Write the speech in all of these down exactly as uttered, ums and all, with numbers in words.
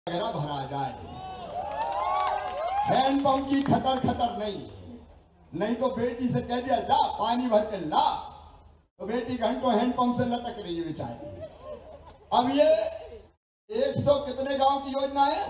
वगैरह भरा जाए। हैंडपंप की खतर खतर नहीं, नहीं तो बेटी से कह दिया जा पानी भर के ला, तो बेटी घंटों हैंडपंप से लटक रही है बेचारी। अब ये एक सौ कितने गांव की योजना है,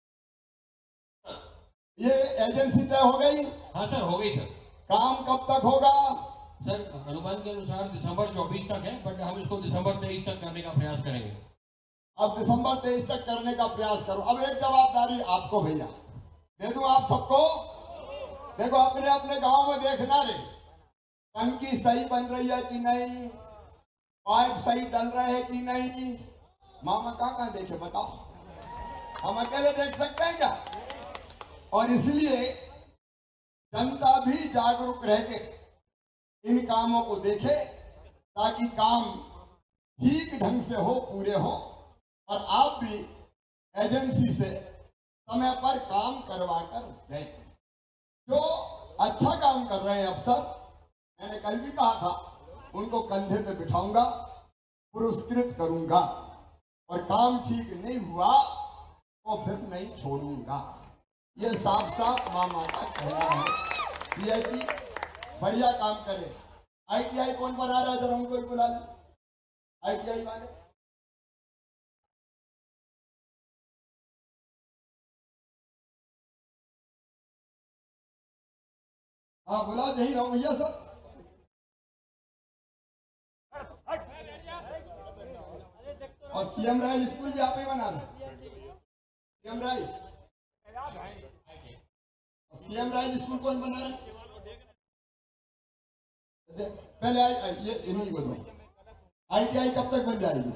ये एजेंसी तय हो गई? हाँ सर, हो गई सर। काम कब तक होगा सर? अनुमान के अनुसार दिसंबर चौबीस तक है, बट हम इसको दिसंबर तेईस तक करने का प्रयास करेंगे। अब दिसंबर तेईस तक करने का प्रयास करो। अब एक जवाबदारी आपको भैया दे दूं आप सबको। देखो अपने अपने गांव में देखना रे, टंकी सही बन रही है कि नहीं, पाइप सही डल रहे हैं कि नहीं। मामा कहाँ कहाँ देखे बताओ, हम अकेले देख सकते हैं क्या? और इसलिए जनता भी जागरूक रह के इन कामों को देखे ताकि काम ठीक ढंग से हो, पूरे हो, और आप भी एजेंसी से समय पर काम करवा कर गए। जो अच्छा काम कर रहे हैं अफसर, मैंने कल भी कहा था, उनको कंधे पे बिठाऊंगा, पुरस्कृत करूंगा, और काम ठीक नहीं हुआ तो फिर नहीं छोड़ूंगा। ये साफ साफ मामा का कहना है। पीआईटी बढ़िया काम करे। आईटीआई कौन बना रहा है, जरा उनको भी बुला लें, आईटीआई वाले। हाँ बुलाओ, यही रहो भैया सर। और सीएम राय स्कूल भी आप ही बना रहे, CM rise CM rise school कौन बना रहे? पहले आई, आई ये इन्हीं को दो। आईटीआई कब तक बन जाएगी?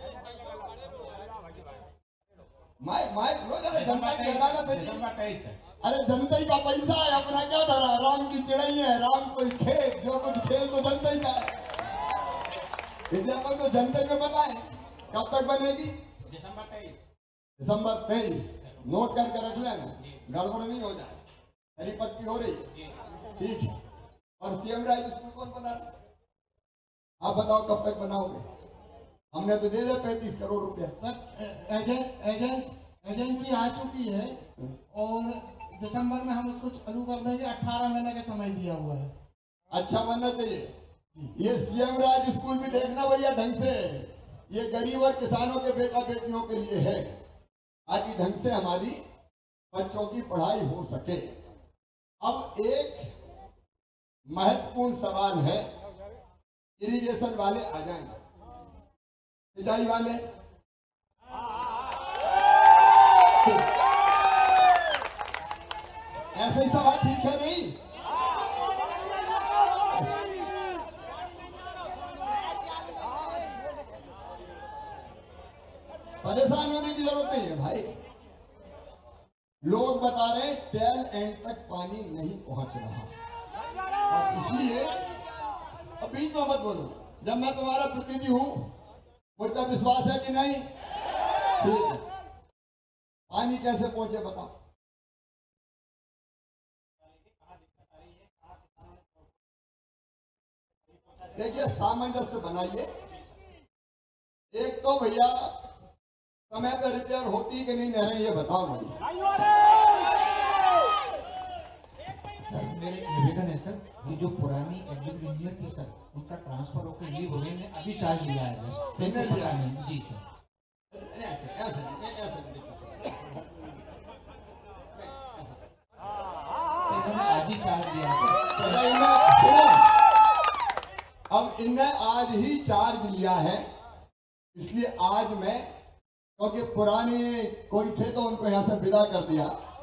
माइक माइक लो जरा, जनता की अदालत है। अरे जनता ही का पैसा है, अपना क्या धरा? राम की चिड़ई है, राम कोई खेत, जो कुछ खेल तो जनता ही का है। इसलिए अपन तो जनता को बताएं कब तक बनेगी? दिसंबर तेईस। दिसंबर तेईस नोट करके रख लेना, गड़बड़ नहीं हो जाए। हरी पत्ती हो रही है, ठीक है। और सीएम राय स्कूल कौन बना रहा? आप बताओ कब तक बनाओगे? हमने तो दे दिया पैंतीस करोड़ रुपया। सर एजेंस एजेंस एजेंसी आ चुकी है और दिसंबर में हम उसको चालू कर देंगे। अठारह महीने का समय दिया हुआ है। अच्छा बनना चाहिए। ये सीएम राज स्कूल भी देखना भैया ढंग से, ये गरीब और किसानों के बेटा बेटियों के लिए है, ताकि ढंग से हमारी बच्चों की पढ़ाई हो सके। अब एक महत्वपूर्ण सवाल है, इरिगेशन वाले आ जाएंगे, सिंचाई वाले। ऐसे ही सवाल ठीक है नहीं? परेशान होने की जरूरत नहीं है भाई। लोग बता रहे टेल एंड तक पानी नहीं पहुंच रहा, और इसलिए अब बीच में मत बोलो। जब मैं तुम्हारा प्रतिनिधि हूं, मुझ पर विश्वास है कि नहीं? ठीक है, पानी कैसे पहुंचे बताओ। देखिए सामंजस्य बनाइए। एक तो भैया समय पर रिपेयर होती कि नहीं नहरें, ये बताओ मुझे। सर मेरे निवेदन है सर, ये जो पुरानी एग्जीक्यूटिव इंजीनियर थी सर, उनका ट्रांसफर होकर लीव हो गई, ने अभी चार्ज लिया है सर। पता नहीं जी सर। ऐसे ऐसे नहीं, ऐसे नहीं। आज ही चार्ज लिया सर। अब इन्हें आज ही चार्ज लिया है, इसलिए आज मैं, क्योंकि पुराने कोई थे तो उनको यहां से विदा कर दिया।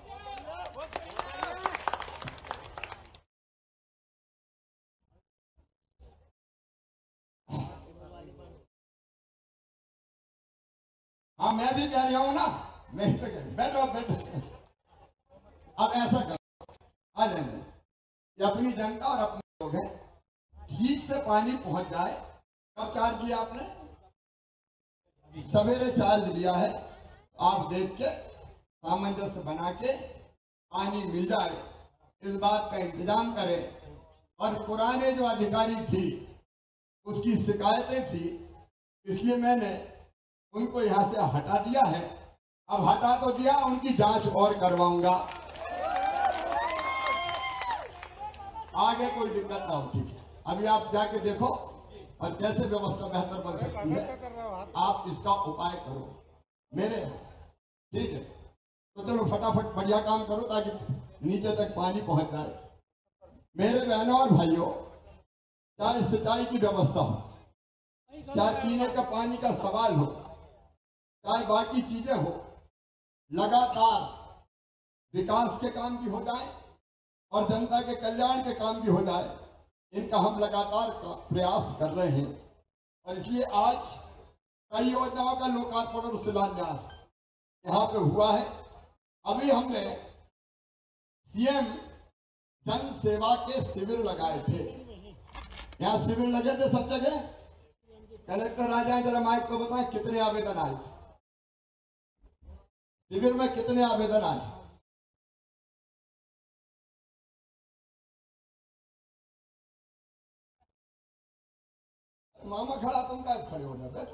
हाँ मैं भी कह रहा हूं ना, मैं तो कह बैठो बैठो। अब ऐसा करो, आ जाएंगे, ये अपनी जनता और अपने लोग हैं, ठीक से पानी पहुंच जाए। कब चार्ज लिया आपने? सवेरे चार्ज लिया है। आप देख के सामंजस्य बना के पानी मिल जाए, इस बात का इंतजाम करें। और पुराने जो अधिकारी थी उसकी शिकायतें थी, इसलिए मैंने उनको यहां से हटा दिया है अब हटा तो दिया, उनकी जांच और करवाऊंगा, आगे कोई दिक्कत ना हो। ठीक है, अभी आप जाके देखो और कैसे व्यवस्था बेहतर बन सकती है, आप इसका उपाय करो मेरे यहाँ। ठीक है, तो चलो फटाफट बढ़िया काम करो ताकि नीचे तक पानी पहुंच जाए। मेरे बहनों और भाइयों, चाहे सिंचाई की व्यवस्था हो, चाहे पीने का पानी का सवाल हो, चाहे बाकी चीजें हो, लगातार विकास के काम भी हो जाए और जनता के कल्याण के काम भी हो जाए, इनका हम लगातार प्रयास कर रहे हैं। और इसलिए आज कई योजनाओं का लोकार्पण और शिलान्यास यहाँ पे हुआ है। अभी हमने सीएम जन सेवा के शिविर लगाए थे, यहाँ शिविर लगे थे सब जगह। कलेक्टर आ जाए जरा माइक को बताएं कितने आवेदन आए शिविर में, कितने आवेदन आए? मामा खड़ा, तुम क्या खड़े हो जाते?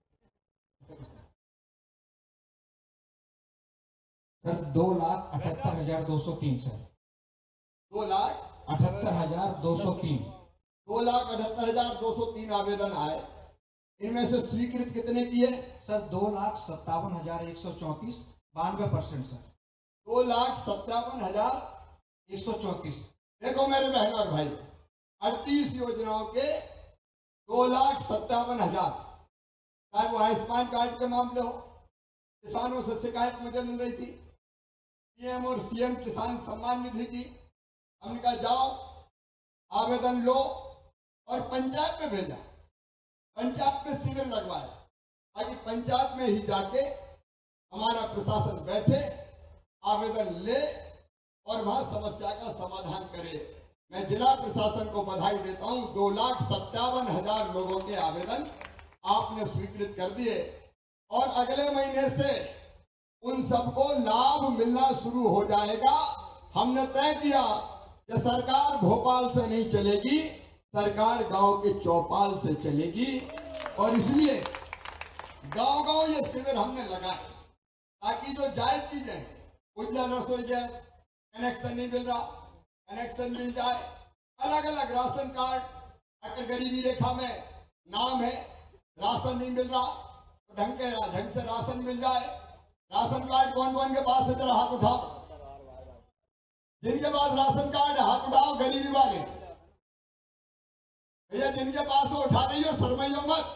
सर दो लाख अठहत्तर हजार दो सौ तीन सर दो लाख अठहत्तर हजार दो सौ तीन दो लाख अठहत्तर हजार दो सौ तीन आवेदन आए। इनमें से स्वीकृत कितने किए? सर दो लाख सत्तावन हजार एक सौ चौंतीस बानवे परसेंट सर दो लाख सत्तावन हजार एक सौ चौंतीस। देखो मेरे बहन और भाई, अड़तीस योजनाओं के दो लाख सत्तावन हजार, चाहे वो आयुष्मान कार्ड के मामले हो, किसानों से शिकायत मुझे मिल रही थी, पीएम और सीएम किसान सम्मान निधि की, हमने कहा जाओ आवेदन लो और पंचायत में भेजा, पंचायत में शिविर लगवाया ताकि पंचायत में ही जाके हमारा प्रशासन बैठे, आवेदन ले और वहां समस्या का समाधान करे। मैं जिला प्रशासन को बधाई देता हूं, दो लाख सत्तावन हजार लोगों के आवेदन आपने स्वीकृत कर दिए और अगले महीने से उन सबको लाभ मिलना शुरू हो जाएगा। हमने तय किया कि सरकार भोपाल से नहीं चलेगी, सरकार गांव के चौपाल से चलेगी। और इसलिए गांव गांव ये शिविर हमने लगाए ताकि जो जायज चीजें हैं, उज्ज्वला रसोई गैस कनेक्शन नहीं मिल रहा, कनेक्शन मिल जाए, अलग अलग राशन कार्ड, अगर गरीबी रेखा में नाम है, राशन नहीं मिल रहा तो ढंग के ढंग से राशन मिल जाए। राशन कार्ड कौन कौन के पास है, जरा हाथ उठाओ। जिनके पास राशन कार्ड हाथ उठाओ, गरीबी वाले भैया जिनके पास हो उठा दीजिए, शर्माइयो मत।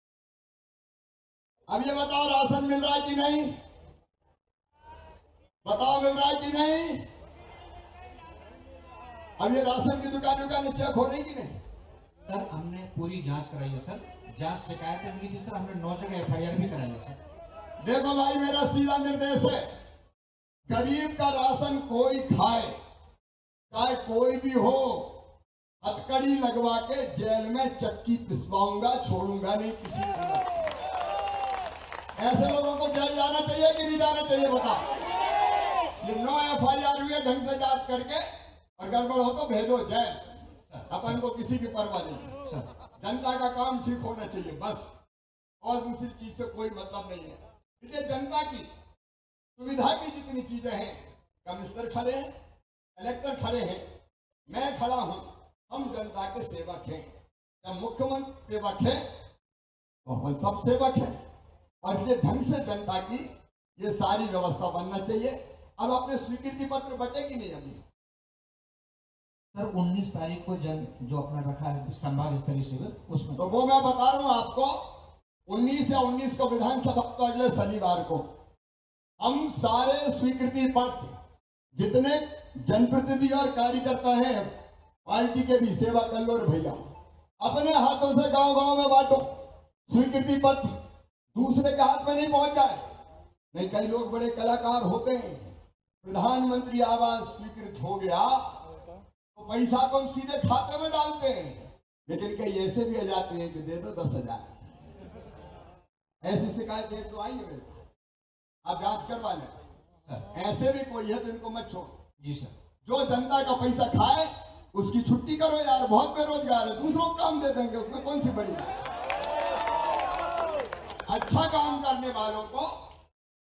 अब ये बताओ राशन मिल रहा है कि नहीं, बताओ मिल रहा है कि नहीं? अब ये राशन की दुकान दुकान चेक हो रही कि नहीं? सर हमने पूरी जांच कराई है सर, जांच शिकायतें मिली थी सर, हमने नौ जगह एफ आई आर भी कराई है सर। देखो भाई, मेरा सीधा निर्देश है, गरीब का राशन कोई खाए, चाहे कोई भी हो, हथकड़ी लगवा के जेल में चक्की पिसवाऊंगा, छोड़ूंगा नहीं किसी को। ऐसे लोगों को जेल जाना चाहिए कि नहीं जाना चाहिए बताओ? ये नौ एफ आई आर हुए, ढंग से जांच करके और गड़बड़ हो तो भेजो जेल, अपन को किसी की परवाह नहीं। जनता का काम ठीक होना चाहिए बस, और दूसरी चीज से कोई मतलब नहीं है। इसलिए जनता की सुविधा की जितनी चीजें हैं, कमिश्नर खड़े हैं, कलेक्टर खड़े हैं, मैं खड़ा हूं, हम जनता के सेवक हैं। जब मुख्यमंत्री सेवक है तो हम सब सेवक हैं, और इसलिए ढंग से जनता की ये सारी व्यवस्था बनना चाहिए। अब अपने स्वीकृति पत्र बटेगी नहीं अभी सर, उन्नीस तारीख को जन जो अपना रखा है संभाग स्तरीय शिविर, उसमें तो वो मैं बता रहा हूं आपको, उन्नीस या उन्नीस को विधानसभा, तो अगले शनिवार को हम सारे स्वीकृति पत्र जितने जनप्रतिनिधि और कार्यकर्ता हैं पार्टी के भी, सेवा कर लो भैया, अपने हाथों से गांव गांव में बांटो स्वीकृति पत्र, दूसरे के हाथ में नहीं पहुंच जाए। नहीं, कई लोग बड़े कलाकार होते हैं, प्रधानमंत्री आवास स्वीकृत हो गया तो पैसा तो हम सीधे खाते में डालते हैं, लेकिन कई ऐसे भी आ जाते हैं कि दे दो दस हजार। ऐसी शिकायत एक तो आई है मेरे को, आप जांच करवा लें। ऐसे भी कोई है तो इनको मत छोड़ो जी सर। जो जनता का पैसा खाए उसकी छुट्टी करो यार, बहुत बेरोजगार है, दूसरों को काम दे देंगे, उसमें कौन सी बड़ी बात। अच्छा काम करने वालों को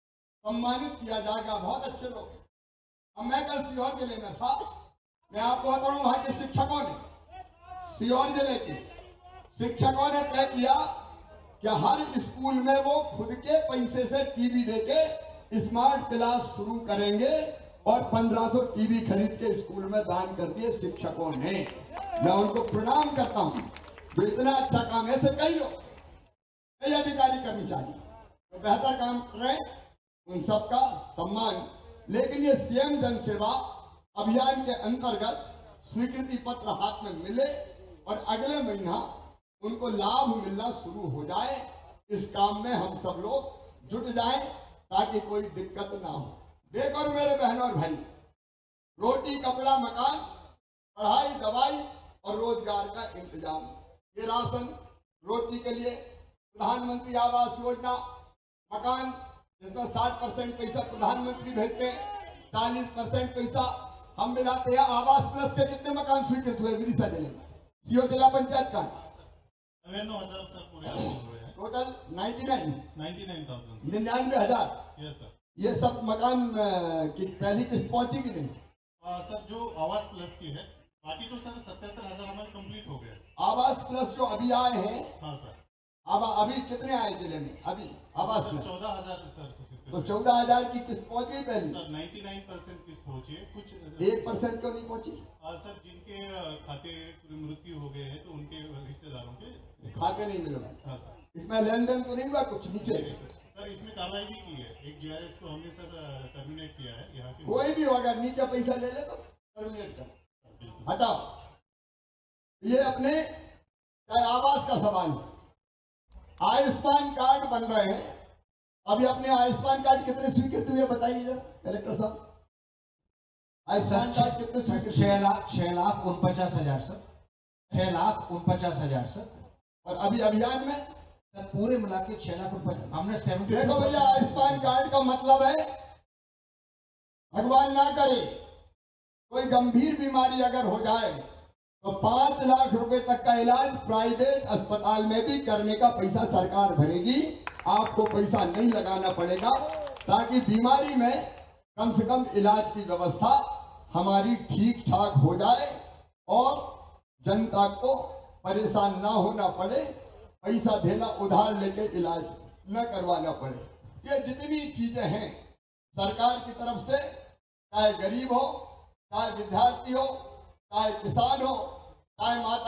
सम्मानित किया जाएगा। बहुत अच्छे लोग हैं। अब मैं कल सीहोर जिले में था, मैं आपको बता रहा हूँ वहां के शिक्षकों ने, सीहोर जिले के शिक्षकों ने तय किया कि हर स्कूल में वो खुद के पैसे से टीवी देके स्मार्ट क्लास शुरू करेंगे और पंद्रह सौ टीवी खरीद के स्कूल में दान कर दिए शिक्षकों ने। मैं उनको प्रणाम करता हूँ, जो इतना अच्छा काम है। ऐसे कई लोग, कई अधिकारी कर्मचारी तो बेहतर काम कर रहे हैं, उन सबका सम्मान। लेकिन ये सीएम जन सेवा अभियान के अंतर्गत स्वीकृति पत्र हाथ में मिले और अगले महीना उनको लाभ मिलना शुरू हो जाए, इस काम में हम सब लोग जुट जाएं ताकि कोई दिक्कत ना हो। देखो मेरे बहनों और भाई, रोटी कपड़ा मकान, पढ़ाई दवाई और रोजगार का इंतजाम, ये राशन रोटी के लिए प्रधानमंत्री आवास योजना, मकान जिसमें साठ परसेंट पैसा प्रधानमंत्री भेजते हैं, चालीस परसेंट पैसा हम मिलाते हैं। आवास प्लस के कितने मकान स्वीकृत हुए विदिशा जिले में? सीओ जिला पंचायत का नौ हजार सर पूरे हुए हैं। Total ninety nine ninety nine thousand निन्यानवे हजार यस सर। ये सब मकान अ, की पहली किस्त पहुंची कि नहीं? आ, सर जो आवास प्लस की है, बाकी तो सर सत्तर हजार हमारे कंप्लीट हो गए। आवास प्लस जो अभी आए हैं, हाँ सर। अब अभी कितने आए जिले में अभी आवास सर प्लस? चौदह हजार सर सर तो चौदह हजार की किस्त पहुंची पहली? सर नाइन्टी नाइन परसेंट किस्त पहुंची है। कुछ एक परसेंट क्यों नहीं पहुंची? आ, सर जिनके आ, खाते मृत्यु हो गए हैं तो उनके रिश्तेदारों के खाते नहीं मिले भाई। हाँ सर। इसमें लेन देन तो नहीं हुआ कुछ नीचे? सर इसमें कार्रवाई भी की है, एक जीआरएस को हमने सर टर्मिनेट किया है यहाँ के। कोई भी हो, अगर नीचे पैसा ले ले तो टर्मिनेट कर, हटाओ। ये अपने चाहे आवास का सवाल है, आयुष्मान कार्ड बन रहे हैं। अभी अपने आयुष्मान कार्ड कितने स्वीकृत हुए बताइए जरा कलेक्टर साहब। आयुष्मान कार्ड कितने स्वीकृत? छह लाख छह लाख उनपचास हजार सर, छह लाख उनपचास हजार सर। और अभी अभियान में सर पूरे मिला के छह लाख उनपचास हमने सेवेंटी। देखो भैया, आयुष्मान कार्ड का मतलब है, भगवान ना करे कोई गंभीर बीमारी अगर हो जाए तो पांच लाख रुपए तक का इलाज प्राइवेट अस्पताल में भी करने का पैसा सरकार भरेगी। आपको पैसा नहीं लगाना पड़ेगा, ताकि बीमारी में कम से कम इलाज की व्यवस्था हमारी ठीक ठाक हो जाए और जनता को परेशान ना होना पड़े, पैसा देना उधार लेके इलाज न करवाना पड़े। ये जितनी चीजें हैं सरकार की तरफ से, चाहे गरीब हो, चाहे विद्यार्थी हो, चाहे किसान हो, चाहे माता